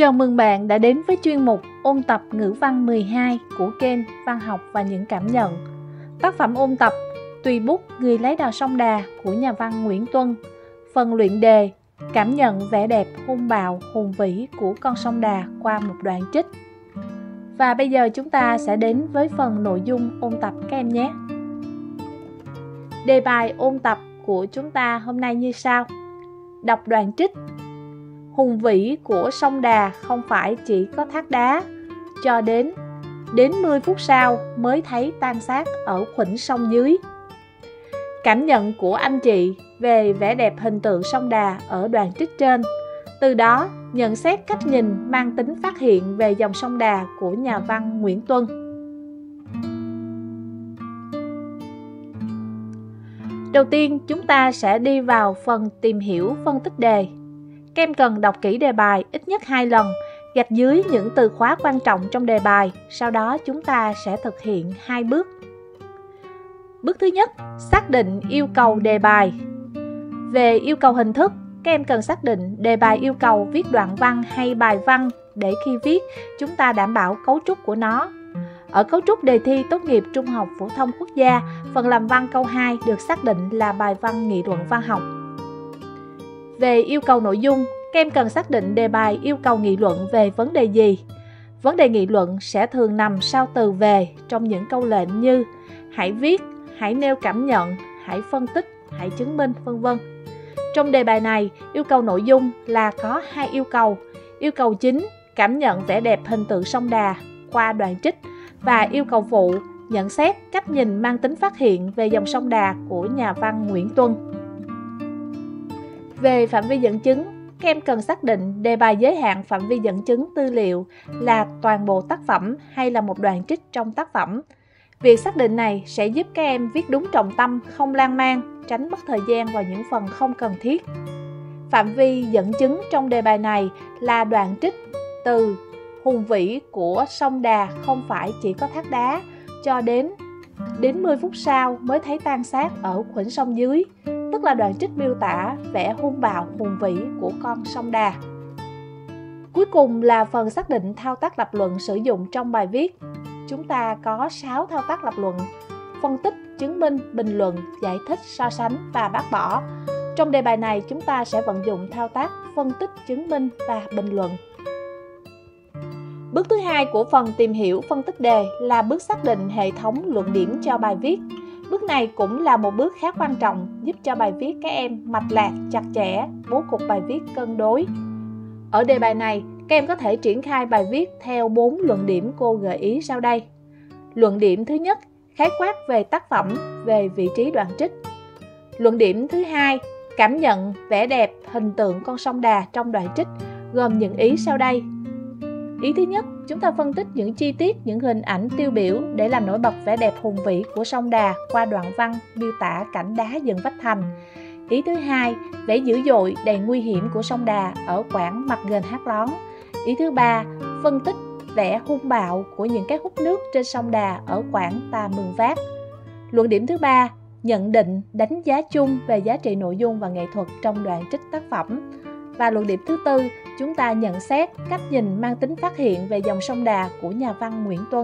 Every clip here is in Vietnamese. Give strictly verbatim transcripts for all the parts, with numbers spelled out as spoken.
Chào mừng bạn đã đến với chuyên mục ôn tập ngữ văn mười hai của kênh Văn học và những cảm nhận. Tác phẩm ôn tập Tùy bút người lấy đò sông Đà của nhà văn Nguyễn Tuân. Phần luyện đề cảm nhận vẻ đẹp hung bạo hùng vĩ của con sông Đà qua một đoạn trích. Và bây giờ chúng ta sẽ đến với phần nội dung ôn tập các em nhé. Đề bài ôn tập của chúng ta hôm nay như sau. Đọc đoạn trích. Hùng vĩ của sông Đà không phải chỉ có thác đá, cho đến đến mười phút sau mới thấy tan xác ở khuỷnh sông dưới. Cảm nhận của anh chị về vẻ đẹp hình tượng sông Đà ở đoạn trích trên, từ đó nhận xét cách nhìn mang tính phát hiện về dòng sông Đà của nhà văn Nguyễn Tuân. Đầu tiên chúng ta sẽ đi vào phần tìm hiểu phân tích đề. Các em cần đọc kỹ đề bài ít nhất hai lần, gạch dưới những từ khóa quan trọng trong đề bài, sau đó chúng ta sẽ thực hiện hai bước. Bước thứ nhất, xác định yêu cầu đề bài. Về yêu cầu hình thức, các em cần xác định đề bài yêu cầu viết đoạn văn hay bài văn để khi viết chúng ta đảm bảo cấu trúc của nó. Ở cấu trúc đề thi tốt nghiệp trung học phổ thông quốc gia, phần làm văn câu hai được xác định là bài văn nghị luận văn học. Về yêu cầu nội dung, các em cần xác định đề bài yêu cầu nghị luận về vấn đề gì. Vấn đề nghị luận sẽ thường nằm sau từ về trong những câu lệnh như hãy viết, hãy nêu cảm nhận, hãy phân tích, hãy chứng minh, vân vân. Trong đề bài này, yêu cầu nội dung là có hai yêu cầu. Yêu cầu chính, cảm nhận vẻ đẹp hình tượng sông Đà qua đoạn trích, và yêu cầu phụ, nhận xét cách nhìn mang tính phát hiện về dòng sông Đà của nhà văn Nguyễn Tuân. Về phạm vi dẫn chứng, các em cần xác định đề bài giới hạn phạm vi dẫn chứng tư liệu là toàn bộ tác phẩm hay là một đoạn trích trong tác phẩm. Việc xác định này sẽ giúp các em viết đúng trọng tâm, không lan man, tránh mất thời gian vào những phần không cần thiết. Phạm vi dẫn chứng trong đề bài này là đoạn trích từ hùng vĩ của sông Đà không phải chỉ có thác đá, cho đến đến mười phút sau mới thấy tan xác ở khuỷnh sông dưới, tức là đoạn trích miêu tả vẻ hung bạo hùng vĩ của con sông Đà. Cuối cùng là phần xác định thao tác lập luận sử dụng trong bài viết. Chúng ta có sáu thao tác lập luận: phân tích, chứng minh, bình luận, giải thích, so sánh và bác bỏ. Trong đề bài này chúng ta sẽ vận dụng thao tác phân tích, chứng minh và bình luận. Bước thứ hai của phần tìm hiểu phân tích đề là bước xác định hệ thống luận điểm cho bài viết. Bước này cũng là một bước khá quan trọng, giúp cho bài viết các em mạch lạc, chặt chẽ, bố cục bài viết cân đối. Ở đề bài này, các em có thể triển khai bài viết theo bốn luận điểm cô gợi ý sau đây. Luận điểm thứ nhất, khái quát về tác phẩm, về vị trí đoạn trích. Luận điểm thứ hai, cảm nhận vẻ đẹp hình tượng con sông Đà trong đoạn trích, gồm những ý sau đây. Ý thứ nhất, chúng ta phân tích những chi tiết, những hình ảnh tiêu biểu để làm nổi bật vẻ đẹp hùng vĩ của sông Đà qua đoạn văn miêu tả cảnh đá dựng vách thành. Ý thứ hai, vẻ dữ dội, đầy nguy hiểm của sông Đà ở quãng mặt gần Hát Lón. Ý thứ ba, phân tích vẻ hung bạo của những cái hút nước trên sông Đà ở quãng Tà Mường Vác. Luận điểm thứ ba, nhận định, đánh giá chung về giá trị nội dung và nghệ thuật trong đoạn trích tác phẩm. Và luận điểm thứ tư, chúng ta nhận xét cách nhìn mang tính phát hiện về dòng sông Đà của nhà văn Nguyễn Tuân.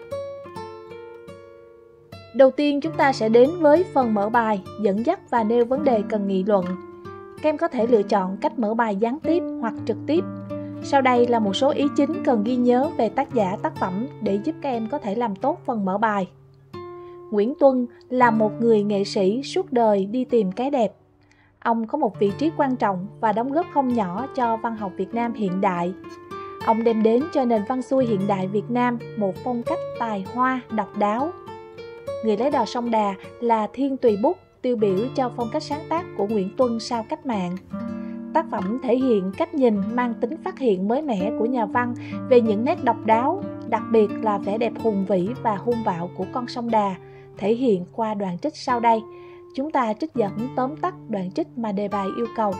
Đầu tiên chúng ta sẽ đến với phần mở bài, dẫn dắt và nêu vấn đề cần nghị luận. Các em có thể lựa chọn cách mở bài gián tiếp hoặc trực tiếp. Sau đây là một số ý chính cần ghi nhớ về tác giả tác phẩm để giúp các em có thể làm tốt phần mở bài. Nguyễn Tuân là một người nghệ sĩ suốt đời đi tìm cái đẹp. Ông có một vị trí quan trọng và đóng góp không nhỏ cho văn học Việt Nam hiện đại. Ông đem đến cho nền văn xuôi hiện đại Việt Nam một phong cách tài hoa, độc đáo. Người lấy đò sông Đà là thiên tùy bút tiêu biểu cho phong cách sáng tác của Nguyễn Tuân sau cách mạng. Tác phẩm thể hiện cách nhìn mang tính phát hiện mới mẻ của nhà văn về những nét độc đáo, đặc biệt là vẻ đẹp hùng vĩ và hung bạo của con sông Đà, thể hiện qua đoạn trích sau đây. Chúng ta trích dẫn tóm tắt đoạn trích mà đề bài yêu cầu.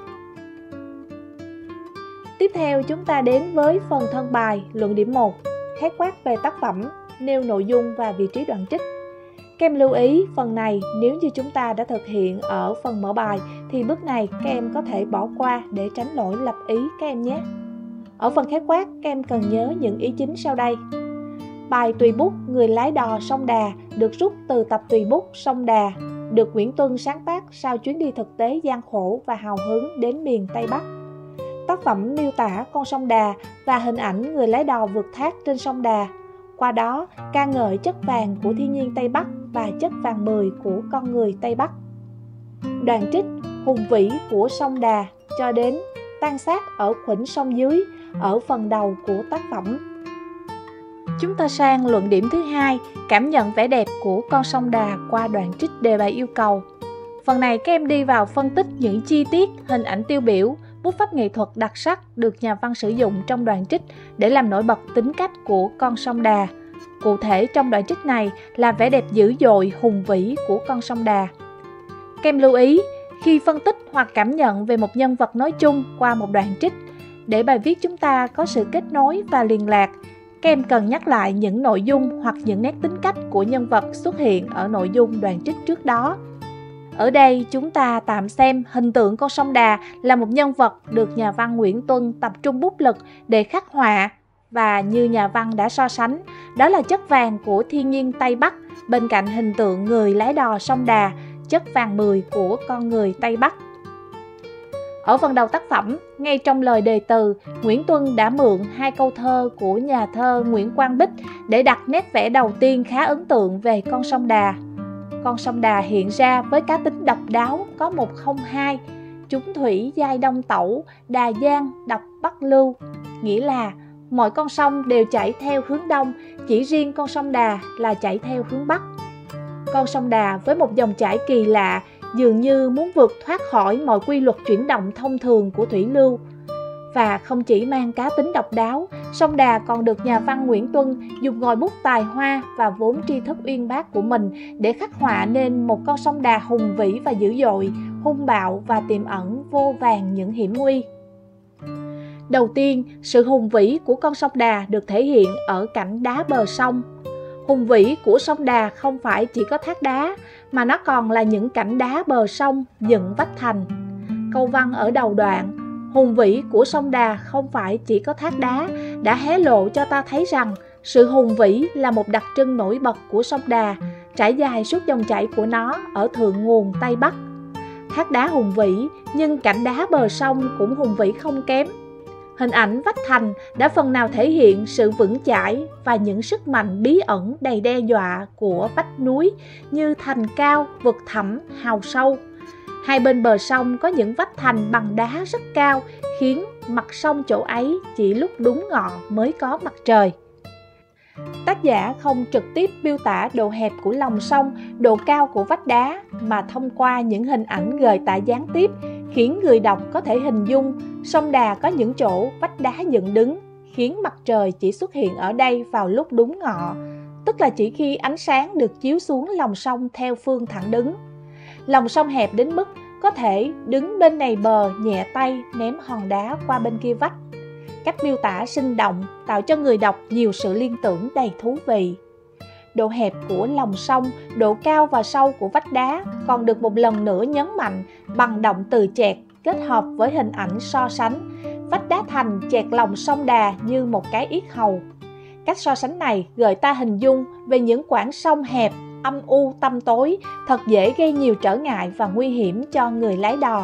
Tiếp theo chúng ta đến với phần thân bài, luận điểm một, khái quát về tác phẩm, nêu nội dung và vị trí đoạn trích. Các em lưu ý phần này nếu như chúng ta đã thực hiện ở phần mở bài thì bước này các em có thể bỏ qua để tránh lỗi lập ý các em nhé. Ở phần khái quát, các em cần nhớ những ý chính sau đây. Bài Tùy bút người lái đò sông Đà được rút từ tập Tùy bút sông Đà, được Nguyễn Tuân sáng tác sau chuyến đi thực tế gian khổ và hào hứng đến miền Tây Bắc. Tác phẩm miêu tả con sông Đà và hình ảnh người lái đò vượt thác trên sông Đà, qua đó ca ngợi chất vàng của thiên nhiên Tây Bắc và chất vàng mười của con người Tây Bắc. Đoạn trích hùng vĩ của sông Đà cho đến tan xác ở khuỷnh sông dưới ở phần đầu của tác phẩm. Chúng ta sang luận điểm thứ hai, cảm nhận vẻ đẹp của con sông Đà qua đoạn trích đề bài yêu cầu. Phần này các em đi vào phân tích những chi tiết, hình ảnh tiêu biểu, bút pháp nghệ thuật đặc sắc được nhà văn sử dụng trong đoạn trích để làm nổi bật tính cách của con sông Đà. Cụ thể trong đoạn trích này là vẻ đẹp dữ dội, hùng vĩ của con sông Đà. Các em lưu ý, khi phân tích hoặc cảm nhận về một nhân vật nói chung qua một đoạn trích, để bài viết chúng ta có sự kết nối và liên lạc, các em cần nhắc lại những nội dung hoặc những nét tính cách của nhân vật xuất hiện ở nội dung đoạn trích trước đó. Ở đây chúng ta tạm xem hình tượng con sông Đà là một nhân vật được nhà văn Nguyễn Tuân tập trung bút lực để khắc họa, và như nhà văn đã so sánh, đó là chất vàng của thiên nhiên Tây Bắc bên cạnh hình tượng người lái đò sông Đà, chất vàng mười của con người Tây Bắc. Ở phần đầu tác phẩm, ngay trong lời đề từ, Nguyễn Tuân đã mượn hai câu thơ của nhà thơ Nguyễn Quang Bích để đặt nét vẽ đầu tiên khá ấn tượng về con sông Đà. Con sông Đà hiện ra với cá tính độc đáo có một không hai, chúng thủy giai đông tẩu, đà giang độc bắc lưu, nghĩa là mọi con sông đều chảy theo hướng đông, chỉ riêng con sông Đà là chảy theo hướng bắc. Con sông Đà với một dòng chảy kỳ lạ, dường như muốn vượt thoát khỏi mọi quy luật chuyển động thông thường của thủy lưu. Và không chỉ mang cá tính độc đáo, sông Đà còn được nhà văn Nguyễn Tuân dùng ngòi bút tài hoa và vốn tri thức uyên bác của mình để khắc họa nên một con sông Đà hùng vĩ và dữ dội, hung bạo và tiềm ẩn vô vàn những hiểm nguy. Đầu tiên, sự hùng vĩ của con sông Đà được thể hiện ở cảnh đá bờ sông. Hùng vĩ của sông Đà không phải chỉ có thác đá, mà nó còn là những cảnh đá bờ sông dựng vách thành. Câu văn ở đầu đoạn, hùng vĩ của sông Đà không phải chỉ có thác đá, đã hé lộ cho ta thấy rằng sự hùng vĩ là một đặc trưng nổi bật của sông Đà, trải dài suốt dòng chảy của nó ở thượng nguồn Tây Bắc. Thác đá hùng vĩ, nhưng cảnh đá bờ sông cũng hùng vĩ không kém. Hình ảnh vách thành đã phần nào thể hiện sự vững chãi và những sức mạnh bí ẩn đầy đe dọa của vách núi như thành cao, vực thẳm, hào sâu. Hai bên bờ sông có những vách thành bằng đá rất cao, khiến mặt sông chỗ ấy chỉ lúc đúng ngọ mới có mặt trời. Tác giả không trực tiếp miêu tả độ hẹp của lòng sông, độ cao của vách đá, mà thông qua những hình ảnh gợi tả gián tiếp, khiến người đọc có thể hình dung sông Đà có những chỗ vách đá dựng đứng, khiến mặt trời chỉ xuất hiện ở đây vào lúc đúng ngọ, tức là chỉ khi ánh sáng được chiếu xuống lòng sông theo phương thẳng đứng. Lòng sông hẹp đến mức có thể đứng bên này bờ nhẹ tay ném hòn đá qua bên kia vách. Cách miêu tả sinh động tạo cho người đọc nhiều sự liên tưởng đầy thú vị. Độ hẹp của lòng sông, độ cao và sâu của vách đá còn được một lần nữa nhấn mạnh bằng động từ chẹt kết hợp với hình ảnh so sánh. Vách đá thành chẹt lòng sông Đà như một cái yết hầu. Cách so sánh này gợi ta hình dung về những quãng sông hẹp, âm u tăm tối, thật dễ gây nhiều trở ngại và nguy hiểm cho người lái đò.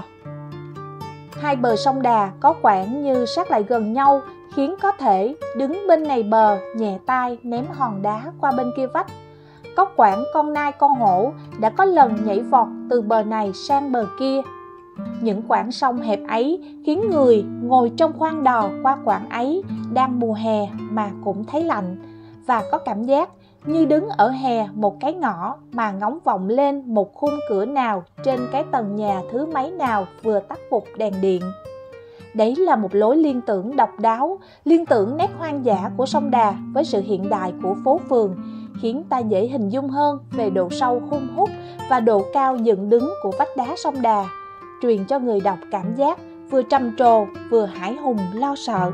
Hai bờ sông Đà có quãng như sát lại gần nhau, khiến có thể đứng bên này bờ nhẹ tay ném hòn đá qua bên kia vách. Có quãng con nai con hổ đã có lần nhảy vọt từ bờ này sang bờ kia. Những quãng sông hẹp ấy khiến người ngồi trong khoang đò qua quãng ấy đang mùa hè mà cũng thấy lạnh, và có cảm giác như đứng ở hè một cái ngõ mà ngóng vọng lên một khung cửa nào trên cái tầng nhà thứ mấy nào vừa tắt phục đèn điện. Đấy là một lối liên tưởng độc đáo, liên tưởng nét hoang dã của sông Đà với sự hiện đại của phố phường, khiến ta dễ hình dung hơn về độ sâu hun hút và độ cao dựng đứng của vách đá sông Đà, truyền cho người đọc cảm giác vừa trầm trồ vừa hãi hùng lo sợ.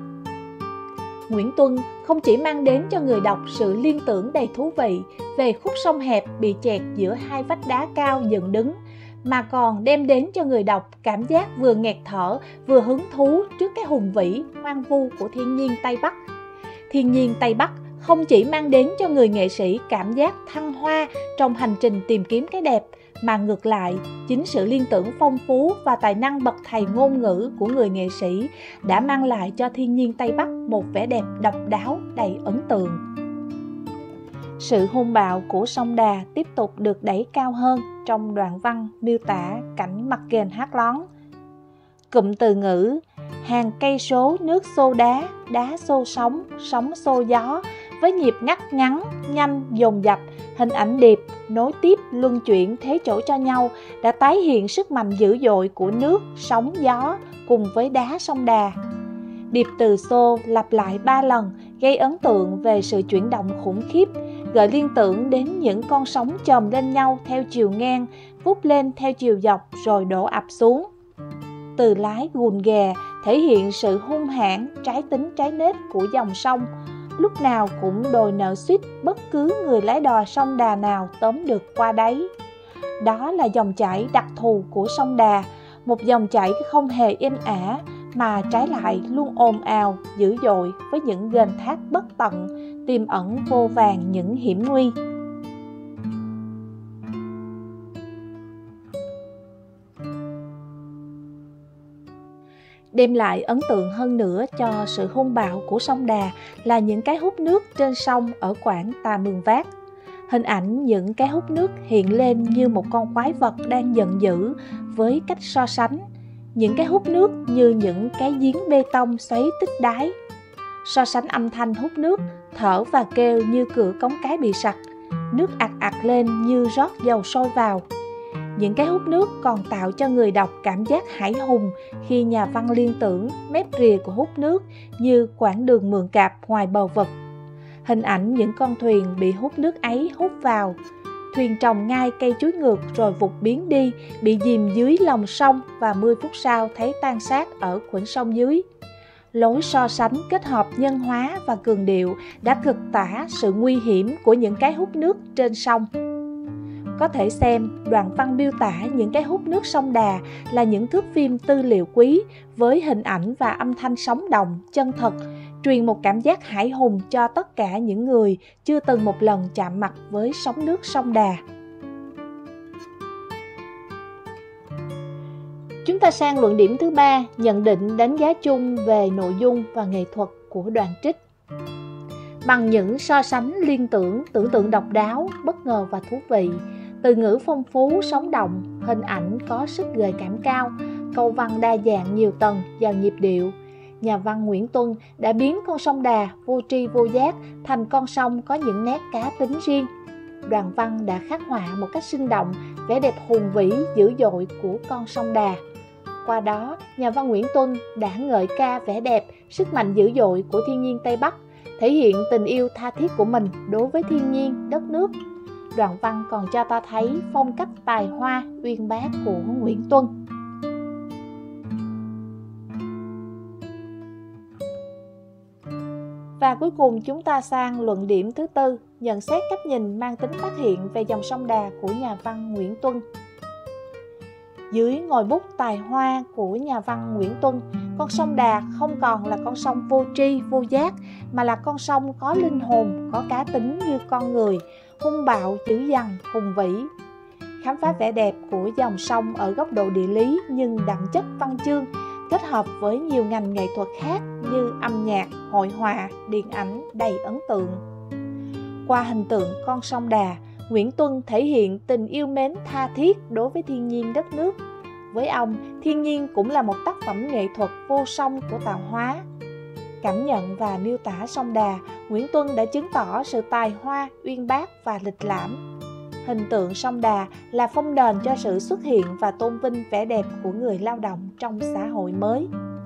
Nguyễn Tuân không chỉ mang đến cho người đọc sự liên tưởng đầy thú vị về khúc sông hẹp bị chẹt giữa hai vách đá cao dựng đứng, mà còn đem đến cho người đọc cảm giác vừa nghẹt thở, vừa hứng thú trước cái hùng vĩ, hoang vu của thiên nhiên Tây Bắc. Thiên nhiên Tây Bắc không chỉ mang đến cho người nghệ sĩ cảm giác thăng hoa trong hành trình tìm kiếm cái đẹp, mà ngược lại, chính sự liên tưởng phong phú và tài năng bậc thầy ngôn ngữ của người nghệ sĩ đã mang lại cho thiên nhiên Tây Bắc một vẻ đẹp độc đáo đầy ấn tượng. Sự hung bạo của sông Đà tiếp tục được đẩy cao hơn trong đoạn văn miêu tả cảnh mặt ghềnh hát lón. Cụm từ ngữ hàng cây số nước xô đá, đá xô sóng, sóng xô gió với nhịp ngắt ngắn, nhanh, dồn dập, hình ảnh điệp, nối tiếp, luân chuyển thế chỗ cho nhau đã tái hiện sức mạnh dữ dội của nước, sóng, gió cùng với đá sông Đà. Điệp từ xô lặp lại ba lần gây ấn tượng về sự chuyển động khủng khiếp, gợi liên tưởng đến những con sóng chồm lên nhau theo chiều ngang, vút lên theo chiều dọc rồi đổ ập xuống. Từ lái gùn ghè thể hiện sự hung hãn, trái tính trái nết của dòng sông, lúc nào cũng đòi nợ suýt bất cứ người lái đò sông Đà nào tóm được qua đấy. Đó là dòng chảy đặc thù của sông Đà, một dòng chảy không hề êm ả, mà trái lại luôn ồn ào, dữ dội với những ghềnh thác bất tận, tiềm ẩn vô vàn những hiểm nguy. Đem lại ấn tượng hơn nữa cho sự hung bạo của sông Đà là những cái hút nước trên sông ở quãng Tà Mường Vác. Hình ảnh những cái hút nước hiện lên như một con quái vật đang giận dữ với cách so sánh. Những cái hút nước như những cái giếng bê tông xoáy tích đáy. So sánh âm thanh hút nước, thở và kêu như cửa cống cái bị sặc, nước ạt ạt lên như rót dầu sôi vào. Những cái hút nước còn tạo cho người đọc cảm giác hãi hùng khi nhà văn liên tưởng mép rìa của hút nước như quãng đường mường cạp ngoài bờ vực. Hình ảnh những con thuyền bị hút nước ấy hút vào. Thuyền trồng ngay cây chuối ngược rồi vụt biến đi, bị chìm dưới lòng sông và mười phút sau thấy tan xác ở khuỷu sông dưới. Lối so sánh kết hợp nhân hóa và cường điệu đã cực tả sự nguy hiểm của những cái hút nước trên sông. Có thể xem đoạn văn miêu tả những cái hút nước sông Đà là những thước phim tư liệu quý với hình ảnh và âm thanh sống động, chân thật, truyền một cảm giác hãi hùng cho tất cả những người chưa từng một lần chạm mặt với sóng nước sông Đà. Chúng ta sang luận điểm thứ ba, nhận định đánh giá chung về nội dung và nghệ thuật của đoạn trích. Bằng những so sánh liên tưởng, tưởng tượng độc đáo, bất ngờ và thú vị, từ ngữ phong phú, sống động, hình ảnh có sức gợi cảm cao, câu văn đa dạng nhiều tầng, giàu nhịp điệu, nhà văn Nguyễn Tuân đã biến con sông Đà vô tri vô giác thành con sông có những nét cá tính riêng. Đoạn văn đã khắc họa một cách sinh động vẻ đẹp hùng vĩ, dữ dội của con sông Đà. Qua đó, nhà văn Nguyễn Tuân đã ngợi ca vẻ đẹp, sức mạnh dữ dội của thiên nhiên Tây Bắc, thể hiện tình yêu tha thiết của mình đối với thiên nhiên, đất nước. Đoạn văn còn cho ta thấy phong cách tài hoa, uyên bác của Nguyễn Tuân. Và cuối cùng chúng ta sang luận điểm thứ tư, nhận xét cách nhìn mang tính phát hiện về dòng sông Đà của nhà văn Nguyễn Tuân. Dưới ngòi bút tài hoa của nhà văn Nguyễn Tuân, con sông Đà không còn là con sông vô tri, vô giác, mà là con sông có linh hồn, có cá tính như con người, hung bạo, dữ dằn, hùng vĩ. Khám phá vẻ đẹp của dòng sông ở góc độ địa lý nhưng đậm chất văn chương, kết hợp với nhiều ngành nghệ thuật khác như âm nhạc, hội họa, điện ảnh đầy ấn tượng. Qua hình tượng con sông Đà, Nguyễn Tuân thể hiện tình yêu mến tha thiết đối với thiên nhiên đất nước. Với ông, thiên nhiên cũng là một tác phẩm nghệ thuật vô song của tạo hóa. Cảm nhận và miêu tả sông Đà, Nguyễn Tuân đã chứng tỏ sự tài hoa, uyên bác và lịch lãm. Hình tượng sông Đà là phong đền cho sự xuất hiện và tôn vinh vẻ đẹp của người lao động trong xã hội mới.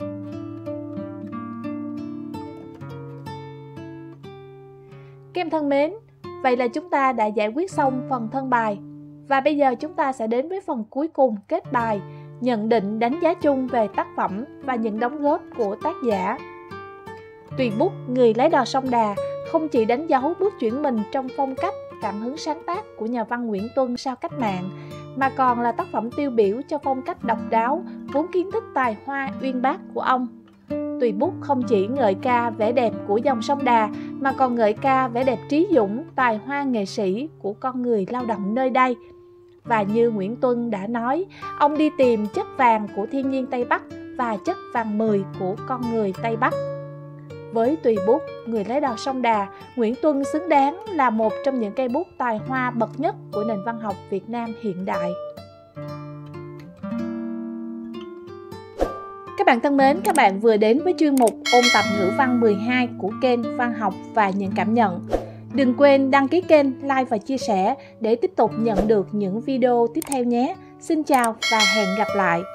Các em thân mến, vậy là chúng ta đã giải quyết xong phần thân bài. Và bây giờ chúng ta sẽ đến với phần cuối cùng kết bài, nhận định đánh giá chung về tác phẩm và những đóng góp của tác giả. Tùy bút Người lái đò sông Đà không chỉ đánh dấu bước chuyển mình trong phong cách, cảm hứng sáng tác của nhà văn Nguyễn Tuân sau cách mạng, mà còn là tác phẩm tiêu biểu cho phong cách độc đáo, vốn kiến thức tài hoa uyên bác của ông. Tùy bút không chỉ ngợi ca vẻ đẹp của dòng sông Đà, mà còn ngợi ca vẻ đẹp trí dũng, tài hoa nghệ sĩ của con người lao động nơi đây. Và như Nguyễn Tuân đã nói, ông đi tìm chất vàng của thiên nhiên Tây Bắc và chất vàng mười của con người Tây Bắc. Với tùy bút, người lấy đò sông Đà, Nguyễn Tuân xứng đáng là một trong những cây bút tài hoa bậc nhất của nền văn học Việt Nam hiện đại. Các bạn thân mến, các bạn vừa đến với chuyên mục ôn tập ngữ văn mười hai của kênh Văn học và những cảm nhận. Đừng quên đăng ký kênh, like và chia sẻ để tiếp tục nhận được những video tiếp theo nhé. Xin chào và hẹn gặp lại!